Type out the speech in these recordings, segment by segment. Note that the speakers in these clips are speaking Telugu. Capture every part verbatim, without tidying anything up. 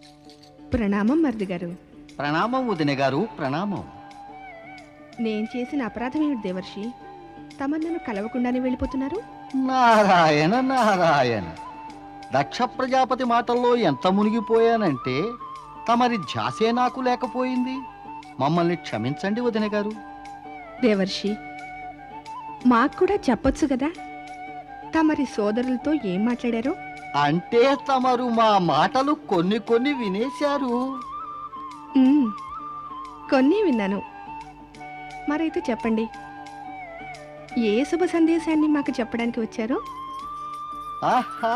ప్రణామం మరిది గారు. ప్రణామం వదిన గారు, ప్రణామం. నేను చేసిన అపరాధం ఏమిటి దేవర్షి? తమరు నన్ను కలవకుండానే వెళ్ళిపోతున్నారు. నారాయణ నారాయణ, దక్ష ప్రజాపతి మాటల్లో ఎంత మునిగిపోయానంటే తమరి ధ్యాసే నాకు లేకపోయింది. మమ్మల్ని క్షమించండి వదిన గారు. దేవర్షి, మాకు కూడా చెప్పొచ్చు కదా తమరి సోదరులతో ఏం మాట్లాడారో. అంటే తమరు మా మాటలు కొన్ని కొన్ని వినేశారు. ఉమ్, కొన్ని విన్నాను. మరైతే చెప్పండి, ఏ శుభ సందేశాన్ని మాకు చెప్పడానికి వచ్చారో? ఆహా,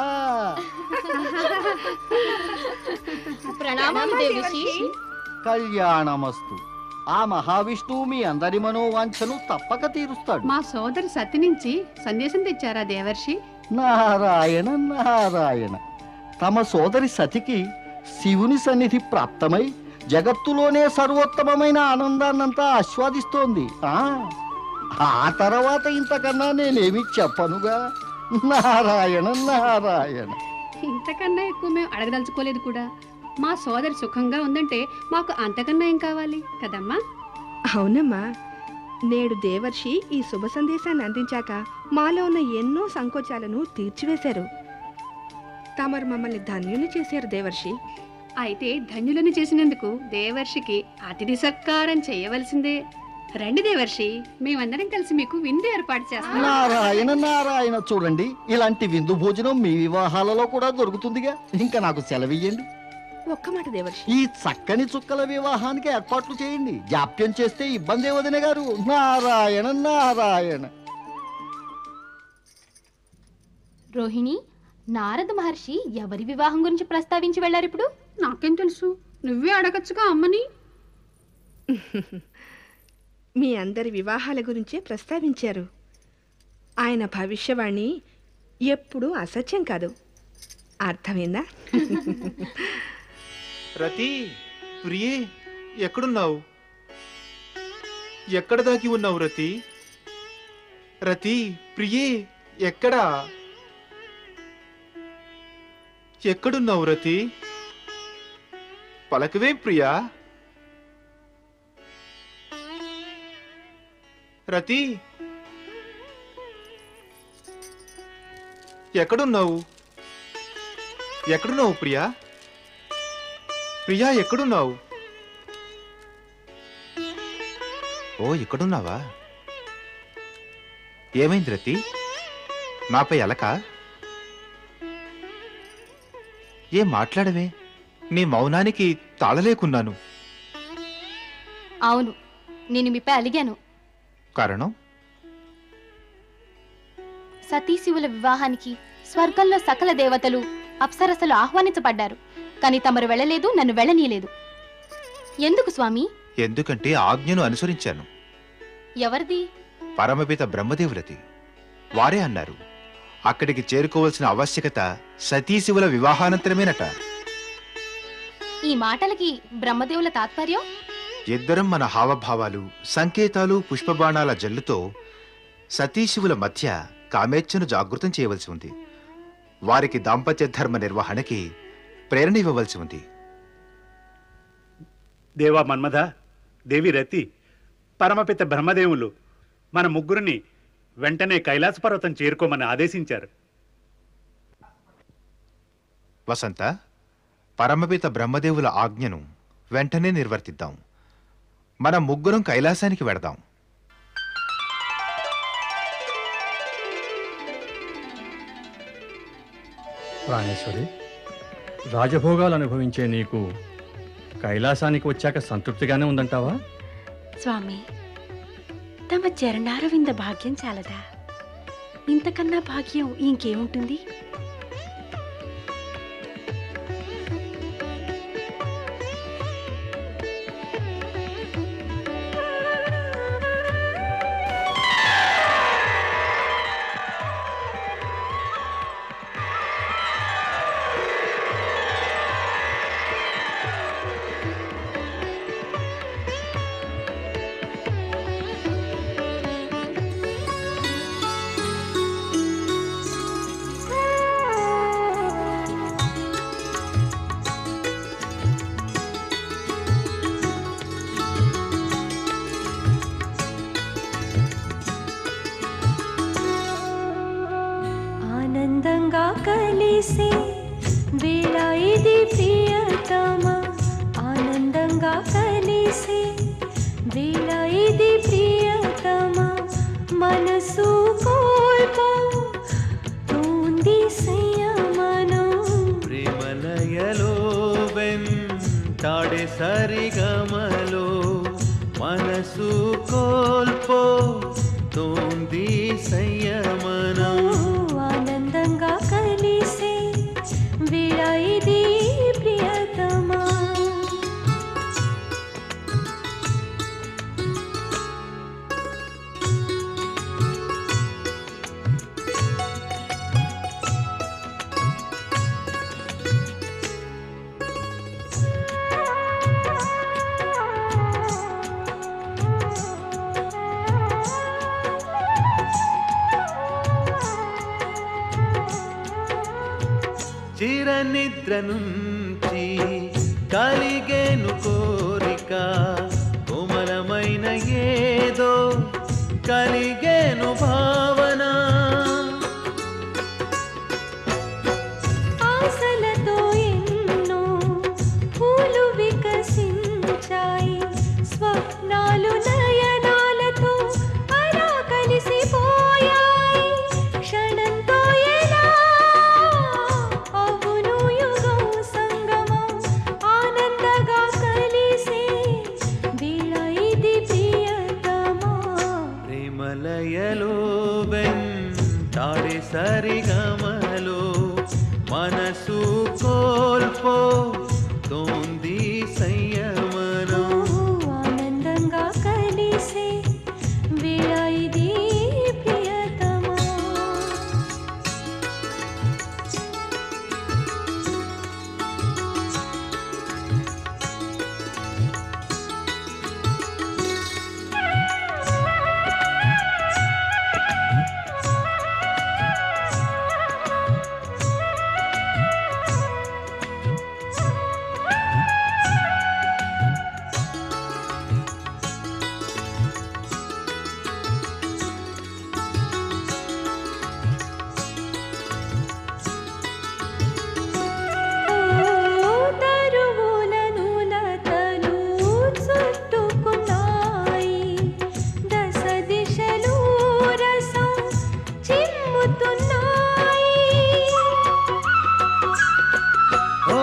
ప్రణామం దేవర్షి. కళ్యాణమస్తు. ఆ మహావిష్ణువు మీ అందరి మనోవాంఛను తప్పక తీరుస్తాడు. మా సోదరి సతి నుంచి సందేశం తెచ్చారా దేవర్షి? నారాయణ నారాయణ, తమ సోదరి సతికి శివుని సన్నిధి ప్రాప్తమై జగత్తులోనే సర్వోత్తమమైన ఆనందాన్నంతా ఆస్వాదిస్తోంది. ఆ ఆ తర్వాత ఇంతకన్నా నేనేమి చెప్పనుగా. నారాయణ నారాయణ. ఇంతకన్నా ఎక్కువ మేము అడగదలుచుకోలేదు కూడా. మా సోదరి సుఖంగా ఉందంటే మాకు అంతకన్నా ఏం కావాలి కదమ్మా? అవునమ్మా, నేడు దేవర్షి ఈ శుభ సందేశాన్ని అందించాక మాలో ఉన్న ఎన్నో సంకోచాలను తీర్చివేశారు. తమరు మమ్మల్ని ధన్యులు చేశారు దేవర్షి. అయితే ధన్యులను చేసినందుకు దేవర్షికి అతిథి సత్కారం చేయవలసిందే. రండి దేవర్షి, మేమందరం కలిసి మీకు విందు ఏర్పాటు చేస్తాం. నారాయణ నారాయణ, చూడండి, ఇలాంటి విందు భోజనం మీ వివాహాలలో కూడా దొరుకుతుందిగా. ఇంకా నాకు సెలవియ్యండి. ఒక్క మాట దేవర్షి, ఈ చక్కని చుక్కల వివాహానికి ఏర్పాట్లు చేయండి. జాప్యం చేస్తే ఇబ్బంది వదిన గారు. నారాయణ నారాయణ. రోహిణి, నారద మహర్షి ఎవరి వివాహం గురించి ప్రస్తావించి వెళ్ళారు ఇప్పుడు? నాకేం తెలుసు, నువ్వే అడగచ్చుగా అమ్మని. మీ అందరి వివాహాల గురించే ప్రస్తావించారు. ఆయన భవిష్యవాణి ఎప్పుడూ అసత్యం కాదు. అర్థమైందా? రతి, ప్రియే, ఎక్కడున్నావు? ఎక్కడ దాగి ఉన్నావు రతి? రతి, ప్రియే, ఎక్కడా? ఎక్కడున్నావు రతి? పలకవేం ప్రియా? రతి, ఎక్కడున్నావు? ఎక్కడున్నావు ప్రియా? ప్రియా, ఎక్కడున్నావు? ఓ, ఇక్కడున్నావా? ఏమైంది రతి? నాపై అలక? ఏం మాట్లాడవే? నీ మౌనానికి తాళలేకున్నాను. అవును, నేను మీపై అలిగాను. కారణం? సతీశివుల వివాహానికి స్వర్గంలో సకల దేవతలు అప్సరసలు ఆహ్వానించబడ్డారు. కానీ తమరు వెళ్ళలేదు, నన్ను వెళ్ళనీయలేదు. ఎందుకు స్వామి? ఎందుకంటే ఆజ్ఞను అనుసరించాను. ఎవరిది? పరమపిత బ్రహ్మదేవులది. వారే అన్నారు, అక్కడికి చేరుకోవలసిన ఆవశ్యకత సతీశివుల వివాహానంతరమేనట. ఈ మాటలకి బ్రహ్మదేవుల తాత్పర్యం? ఇద్దరం మన హావభావాలు, సంకేతాలు, పుష్పబాణాల జల్లుతో సతీశివుల మధ్య కామేచ్ఛను జాగృతం చేయవలసి ఉంది. వారికి దాంపత్య ధర్మ నిర్వహణకి ప్రేరణ ఇవ్వవలసి ఉంది. దేవా మన్మథ, దేవి రతి, పరమపిత బ్రహ్మదేవులు మన ముగ్గురిని వెంటనే కైలాస పర్వతం చేరుకోమని ఆదేశించారు. వసంత, పరమపిత బ్రహ్మదేవుల ఆజ్ఞను వెంటనే నిర్వర్తిద్దాం. మనం ముగ్గురం కైలాసానికి వెడదాం. ప్రాణేశ్వరి, రాజభోగాలు అనుభవించే నీకు కైలాసానికి వచ్చాక సంతృప్తిగానే ఉందంటావా? స్వామి, తమ చరణారవింద భాగ్యం చాలదా? ఇంతకన్నా భాగ్యం ఇంకేముంటుంది? మనసు కోల్పో తోంది సంయమనం ప్రేమలయలో వెంటాడే సరిగమలో మనసు కోల్పో తోంది సంయమనం ఆనందంగా కలిసే వేళ ఇది ప్రియతమా చిరనిద్ర నుంచి కలిగేను కోరిక కోమలమైన ఏదో కలిగేను భావన ఆశలతో ఎన్నో పూలు వికసించాయి స్వప్నాలు నయనాలతో అలా కలిసిపోయాయి క్షణంతో ఎలా అవును యుగం సంగమం ఆనందగా కలిసే వేళ ఇది ప్రియతమా ప్రేమలయలో వెంటాడే సరిగమలో మనసు కోల్పో తోంది సంయమనం ఆనందంగా కలిసే వేళ ఇది ప్రియతమా తరువులను లతలు చుట్టుకున్నాయి దశ దిశలు రసం చిమ్ముతున్నాయి ఓ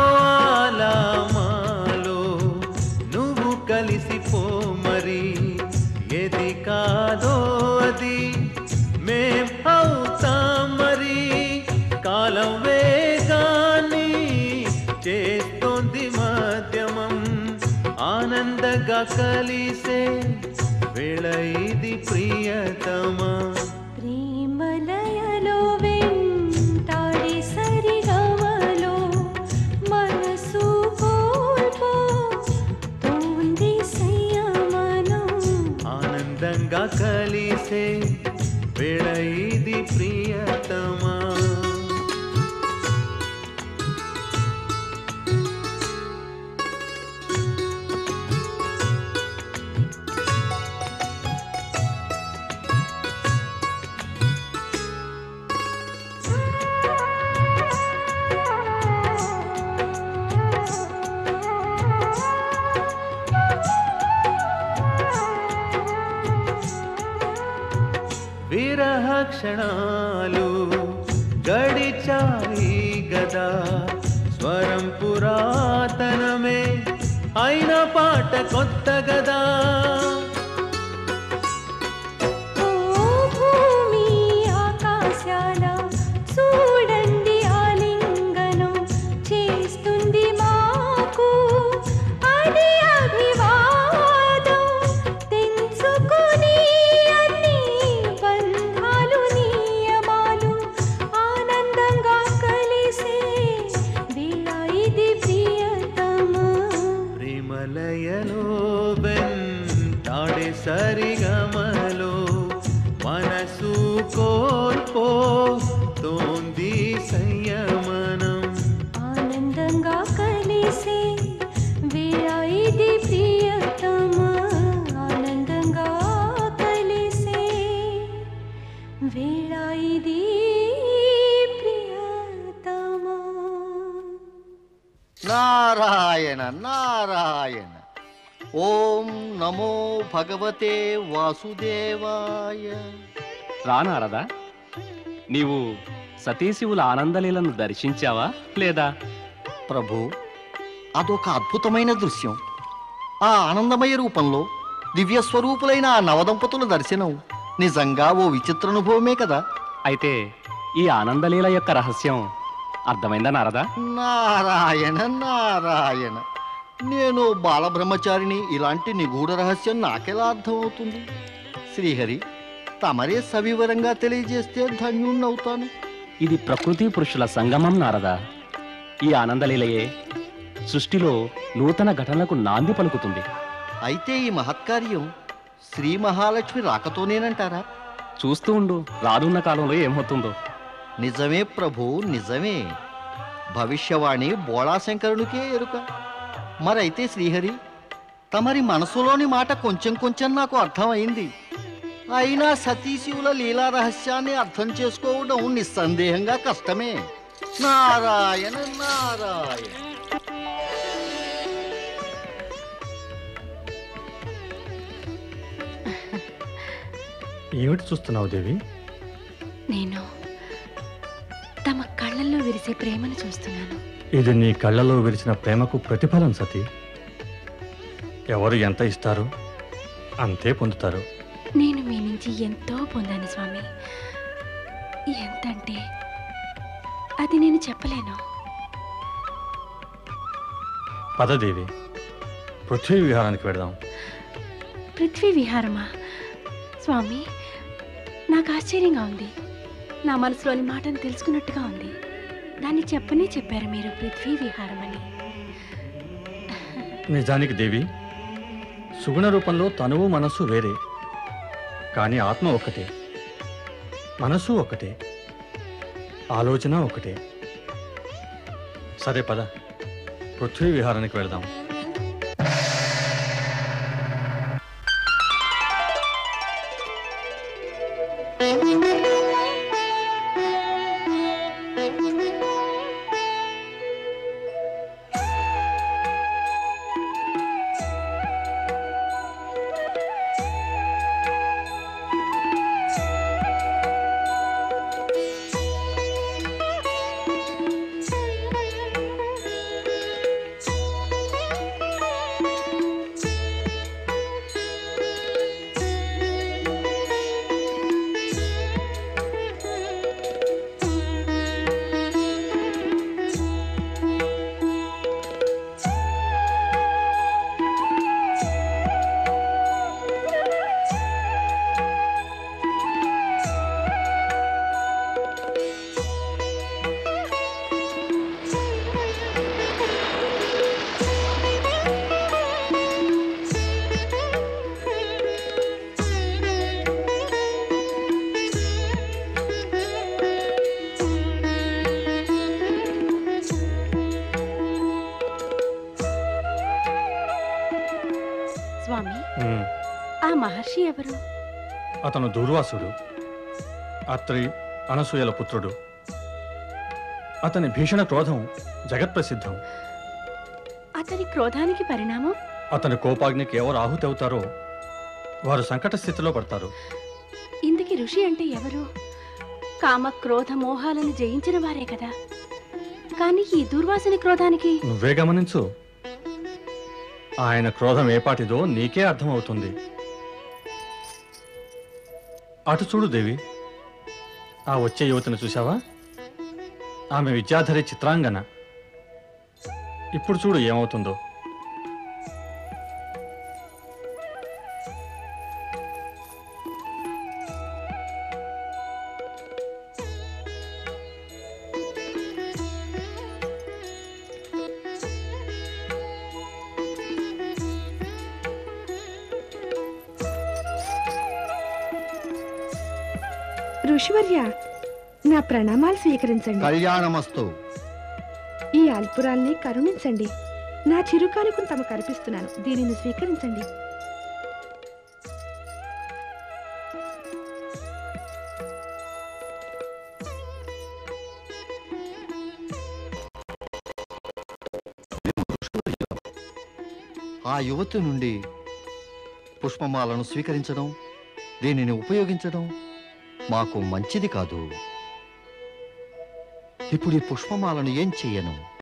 ఆలామాలో నువ్వు కలిసిపో మరి ఏది కాదో అది మేం అవుతాం మరి కాలం వేగాన్ని చేస్తోంది మాధ్యమం ఆనందంగా కలిసే వేళ ఇది ప్రియతమా ప్రేమలయలో వెంటాడే సరిగమలో మనసు కోల్పో తోంది సంయమనం ఆనందంగా కలిసే వేళ ఇది ప్రియతమా విరహ క్షణాలు గడిచాయి గదా స్వరం పురాతనమే అయిన పాట కొత్త గదా ఓ భూమి ఆకాశాల చూడండి ఆలింగనం చేస్తుంది మాకు అది అభివాదం తెంచుకొని అన్ని బంధాలు నియమాలు ఆనందంగా కలిసే వేళ ఇది ప్రియతమా ప్రేమలయలో వెంటాడే సరిగమలో మనసు కోల్పో తోంది సంయమనం ఆనందంగా కలిసే వేళ ఇది ప్రియతమా ఆనందంగా కలిసే వేళ ఇది ప్రియతమా నారాయణ నారాయణ ఓం నమో భగవతే వాసుదేవాయ. రా నారదా, నీవు సతీశివుల ఆనందలీలను దర్శించావా లేదా? ప్రభు, అదొక అద్భుతమైన దృశ్యం. ఆ ఆనందమయ రూపంలో దివ్య స్వరూపులైన ఆ నవదంపతుల దర్శనం నిజంగా ఓ విచిత్ర అనుభవమే కదా. అయితే ఈ ఆనందలీల యొక్క రహస్యం అర్థమైందా నారదా? నారాయణ నారాయణ, నేను బాలబ్రహ్మచారిని, ఇలాంటి నిగూఢ రహస్యం నాకెలా అర్థమవుతుంది? శ్రీహరి, తమరే సవివరంగా తెలియజేస్తే ధన్యుణ్ణవుతాను. ఇది ప్రకృతి పురుషుల సంగమం నారదా. ఈ ఆనందలీలయే సృష్టిలో నూతన ఘటనలకు నాంది పలుకుతుంది. అయితే ఈ మహత్కార్యం శ్రీ మహాలక్ష్మి రాకతోనేనంటారా? చూస్తూ ఉండు, రానున్న కాలంలో ఏమవుతుందో. నిజమే ప్రభు, నిజమే. భవిష్యవాణి బోళాశంకరునికే ఎరుక. మరైతే శ్రీహరి, తమరి మనసులోని మాట కొంచెం కొంచెం నాకు అర్థమైంది. అయినా సతీశివుల లీలా రహస్యాన్ని అర్థం చేసుకోవడం నిస్సందేహంగా కష్టమే. నారాయణ నారాయణ. ఏమిటి చూస్తున్నావు దేవి? నేను తమ కళ్ళల్లో విరిసే ప్రేమను చూస్తున్నాను. ఇది నీ కళ్ళలో విరిచిన ప్రేమకు ప్రతిఫలం సతీ. ఎవరు ఎంత ఇస్తారో అంతే పొందుతారు. నేను మీ నుంచి ఎంతో పొందాను స్వామి. ఎంతంటే అది నేను చెప్పలేను. పదదేవి, పృథ్వీ విహారానికి వెడదాం. పృథ్వీ విహారమా? స్వామి, నాకు ఆశ్చర్యంగా ఉంది. నా మనసులోని మాటను తెలుసుకున్నట్టుగా ఉంది. దాన్ని చెప్పనే చెప్పారు మీరు, పృథ్వీ విహారం అని. నిజానికి దేవి, సుగుణ రూపంలో తనువు మనస్సు వేరే, కానీ ఆత్మ ఒక్కటే, మనసు ఒకటే, ఆలోచన ఒకటే. సరే పద, పృథ్వీ విహారానికి వెళదాం. స్వామి, ఉమ్, ఆ మహర్షి ఎవరు? అతను దూర్వాసుడు, అత్రి అనసూయల పుత్రుడు. అతని భీషణ క్రోధం జగత్ప్రసిద్ధం. అతని క్రోధానికి పరిణామం? అతని కోపాగ్నికి ఎవరు ఆహుతి అవుతారో వారు సంకట స్థితిలో పడతారు. ఇందుకి ఋషి అంటే ఎవరు? కామ క్రోధ మోహాలను జయించిన వారే కదా. కానీ ఈ దుర్వాసని క్రోధానికి నువ్వే గమనించు. ఆయన క్రోధం ఏపాటిదో నీకే అర్థమవుతుంది. అటు చూడు దేవి, ఆ వచ్చే యువతిని చూసావా? ఆమె విద్యాధరి చిత్రాంగన. ఇప్పుడు చూడు ఏమవుతుందో. ఋషివర్య, నా ప్రణామాలు స్వీకరించండి. కళ్యాణమస్తు. ఈ అల్పురాల్ని కరుణించండి. నా చిరుకానుకను తమకు అర్పిస్తున్నాను. దీనిని స్వీకరించండి. ఆ యువతి నుండి పుష్పమాలను స్వీకరించడం, దీనిని ఉపయోగించడం మాకు మంచిది కాదు. ఇప్పుడు ఈ పుష్పమాలను ఏం చెయ్యను?